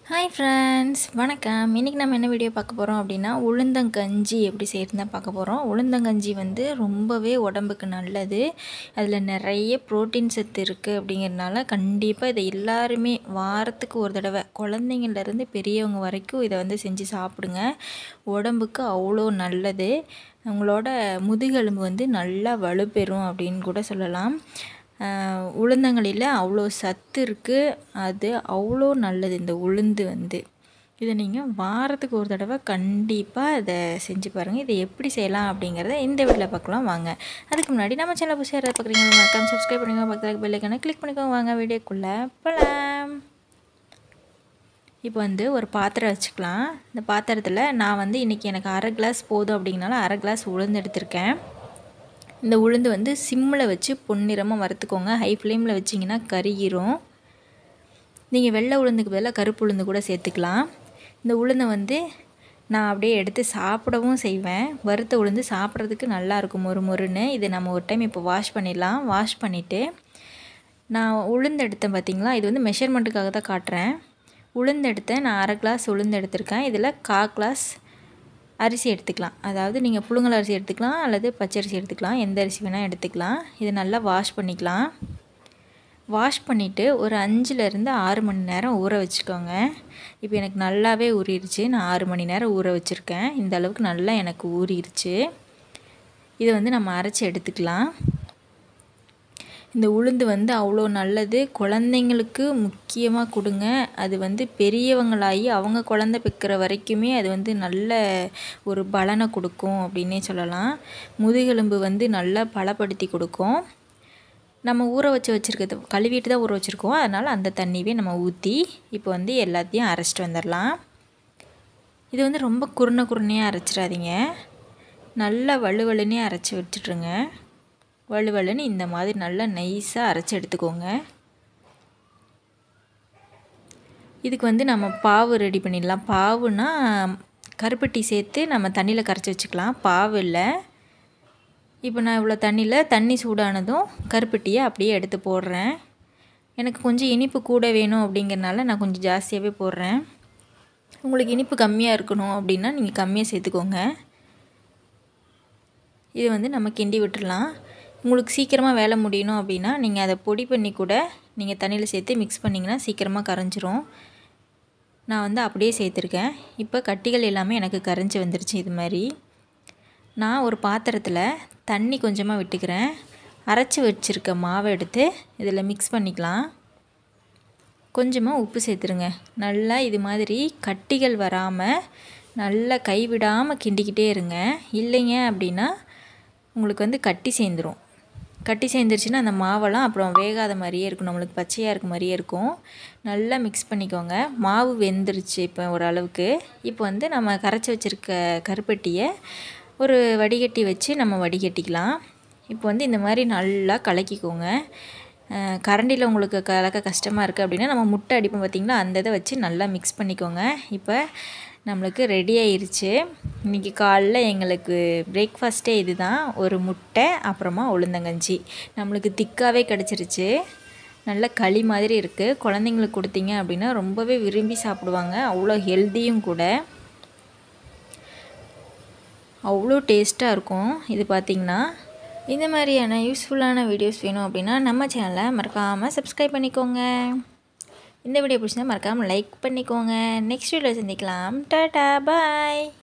Hi friends, வணக்கம். இன்றைக்கி நம்ம என்ன வீடியோ பார்க்க போகிறோம் அப்படின்னா, உளுந்தங்கஞ்சி எப்படி செய்யறதுன்னு தான் பார்க்க போகிறோம். உளுந்தங்கஞ்சி வந்து ரொம்பவே உடம்புக்கு நல்லது. அதில் நிறைய புரோட்டீன் சத்து இருக்குது. அப்படிங்கிறதுனால கண்டிப்பாக இதை எல்லாருமே வாரத்துக்கு ஒரு தடவை, குழந்தைங்கள்லேருந்து பெரியவங்க வரைக்கும் இதை வந்து செஞ்சு சாப்பிடுங்க. உடம்புக்கு அவ்வளோ நல்லது. உங்களோட முதுகெலும்பு வந்து நல்லா வலுப்பெறும் அப்படின்னு கூட சொல்லலாம். உளுந்தங்களில் அவ்வளோ சத்து இருக்குது. அது அவ்வளோ நல்லது இந்த உளுந்து வந்து. இதை நீங்கள் வாரத்துக்கு ஒரு தடவை கண்டிப்பாக இதை செஞ்சு பாருங்கள். இதை எப்படி செய்யலாம் அப்படிங்கிறத இந்த வீடியோவில் பார்க்கலாம் வாங்க. அதுக்கு முன்னாடி நம்ம சேனல் புதுசாக யாராவது பார்க்குறீங்க மறக்காம சப்ஸ்கிரைப் பண்ணிக்கோங்க. பக்கத்தில் பெல் ஐக்கானை கிளிக் பண்ணிக்கோங்க. வாங்க வீடியோக்குள்ளே போகலாம். இப்போ வந்து ஒரு பாத்திரம் வச்சுக்கலாம். இந்த பாத்திரத்தில் நான் வந்து இன்றைக்கி எனக்கு 1/2 கிளாஸ் போதும் அப்படிங்கனால 1/2 கிளாஸ் உளுந்து எடுத்திருக்கேன். இந்த உளுந்து வந்து சிம்மில் வச்சு பொன்னிறமாக வறுத்துக்கோங்க. ஹை ஃப்ளேமில் வச்சிங்கன்னா கருகிரும். நீங்கள் வெள்ளை உளுந்துக்கு பதிலாக கருப்பு உளுந்து கூட சேர்த்துக்கலாம். இந்த உளுந்தை வந்து நான் அப்படியே எடுத்து சாப்பிடவும் செய்வேன். வறுத்த உளுந்து சாப்பிட்றதுக்கு நல்லாயிருக்கும் மொறு மொறுன்னு. இது நம்ம ஒரு டைம் இப்போ வாஷ் பண்ணிடலாம். வாஷ் பண்ணிவிட்டு நான் உளுந்து எடுத்தேன் பார்த்திங்களா, இது வந்து மெஷர்மெண்ட்டுக்காக தான் காட்டுறேன். உளுந்து எடுத்தேன். நான் 1/2 கிளாஸ் உளுந்து எடுத்திருக்கேன். இதில் 1/4 கிளாஸ் அரிசி எடுத்துக்கலாம். அதாவது நீங்கள் புழுங்கல் அரிசி எடுத்துக்கலாம் அல்லது பச்சரிசி எடுத்துக்கலாம். எந்த அரிசி வேணால் எடுத்துக்கலாம். இதை நல்லா வாஷ் பண்ணிக்கலாம். வாஷ் பண்ணிவிட்டு ஒரு 5லேருந்து 6 மணி நேரம் ஊற வச்சுக்கோங்க. இப்போ எனக்கு நல்லாவே ஊறிடுச்சு. நான் 6 மணி நேரம் ஊற வச்சுருக்கேன். இந்த அளவுக்கு நல்லா எனக்கு ஊறிடுச்சு. இதை வந்து நம்ம அரைச்சி எடுத்துக்கலாம். இந்த உளுந்து வந்து அவ்வளோ நல்லது. குழந்தைங்களுக்கு முக்கியமாக கொடுங்க. அது வந்து பெரியவங்களாகி அவங்க குழந்தை பெக்கிற வரைக்குமே அது வந்து நல்ல ஒரு பலனை கொடுக்கும் அப்படின்னே சொல்லலாம். முதுகெலும்பு வந்து நல்லா பலப்படுத்தி கொடுக்கும். நம்ம ஊற வச்சுருக்கிறது கழுவிட்டு தான் ஊற வச்சுருக்கோம். அதனால் அந்த தண்ணியே நம்ம ஊற்றி இப்போ வந்து எல்லாத்தையும் அரைச்சிட்டு வந்துடலாம். இது வந்து ரொம்ப குருணையாக அரைச்சிடாதீங்க. நல்லா வலுவலுன்னே அரைச்சி வச்சுட்ருங்க. வலுவலுன்னு இந்த மாதிரி நல்லா நைஸாக அரைச்சி எடுத்துக்கோங்க. இதுக்கு வந்து நம்ம பாவு ரெடி பண்ணிடலாம். பாவுனா கருப்பட்டி சேர்த்து நம்ம தண்ணியில் கரைச்சி வச்சுக்கலாம். பாவு இல்லை. இப்போ நான் இவ்வளோ தண்ணி சூடானதும் கருப்பட்டியை அப்படியே எடுத்து போடுறேன். எனக்கு கொஞ்சம் இனிப்பு கூட வேணும் அப்படிங்கிறனால நான் கொஞ்சம் ஜாஸ்தியாகவே போடுறேன். உங்களுக்கு இனிப்பு கம்மியாக இருக்கணும் அப்படின்னா நீங்கள் கம்மியாக சேர்த்துக்கோங்க. இது வந்து நம்ம கிண்டி விட்டுடலாம். உங்களுக்கு சீக்கிரமாக வேலை முடியணும் அப்படின்னா நீங்கள் அதை பொடி பண்ணி கூட நீங்கள் தண்ணியில் சேர்த்து மிக்ஸ் பண்ணிங்கன்னா சீக்கிரமாக கரைஞ்சிரும். நான் வந்து அப்படியே சேர்த்துருக்கேன். இப்போ கட்டிகள் எல்லாமே எனக்கு கரைஞ்சி வந்துருச்சு. இது மாதிரி நான் ஒரு பாத்திரத்தில் தண்ணி கொஞ்சமாக விட்டுக்கிறேன். அரைச்சி வச்சுருக்க மாவை எடுத்து இதில் மிக்ஸ் பண்ணிக்கலாம். கொஞ்சமாக உப்பு சேர்த்துருங்க. நல்லா இது மாதிரி கட்டிகள் வராமல் நல்லா கைவிடாமல் கிண்டிக்கிட்டே இருங்க. இல்லைங்க அப்படின்னா உங்களுக்கு வந்து கட்டி சேர்ந்துடும். கட்டி சேர்ந்துருச்சுன்னா அந்த மாவெல்லாம் அப்புறம் வேகாத மாதிரியே இருக்கும். நம்மளுக்கு பச்சையாக இருக்க மாதிரியே இருக்கும். நல்லா மிக்ஸ் பண்ணிக்கோங்க. மாவு வெந்துருச்சு இப்போ ஓரளவுக்கு. இப்போ வந்து நம்ம கரைச்சி வச்சுருக்க கருப்பட்டியை ஒரு வடிகட்டி வச்சு நம்ம வடிகட்டிக்கலாம். இப்போ வந்து இந்த மாதிரி நல்லா கலக்கிக்கோங்க. கரண்டியில் உங்களுக்கு கலக்க கஷ்டமாக இருக்குது அப்படின்னா நம்ம முட்டை அடிப்போம் பார்த்திங்களா, அந்த இதை வச்சு நல்லா மிக்ஸ் பண்ணிக்கோங்க. இப்போ நம்மளுக்கு ரெடி ஆயிருச்சு. இன்றைக்கி காலைல எங்களுக்கு பிரேக்ஃபாஸ்ட்டே இது தான். ஒரு முட்டை அப்புறமா உளுந்தங்கஞ்சி. நம்மளுக்கு திக்காகவே கிடச்சிருச்சு. நல்ல களி மாதிரி இருக்குது. குழந்தைங்களுக்கு கொடுத்தீங்க அப்படின்னா ரொம்பவே விரும்பி சாப்பிடுவாங்க. அவ்வளோ ஹெல்த்தியும் கூட. அவ்வளோ டேஸ்ட்டாக இருக்கும். இது பார்த்திங்கன்னா இந்த மாதிரியான யூஸ்ஃபுல்லான வீடியோஸ் வேணும் அப்படின்னா நம்ம சேனலை மறக்காமல் சப்ஸ்கிரைப் பண்ணிக்கோங்க. இந்த வீடியோ பிடிச்சிருந்தா மறக்காமல் லைக் பண்ணிக்கோங்க. நெக்ஸ்ட் வீடியோவில் சந்திக்கலாம். டாடா பாய்.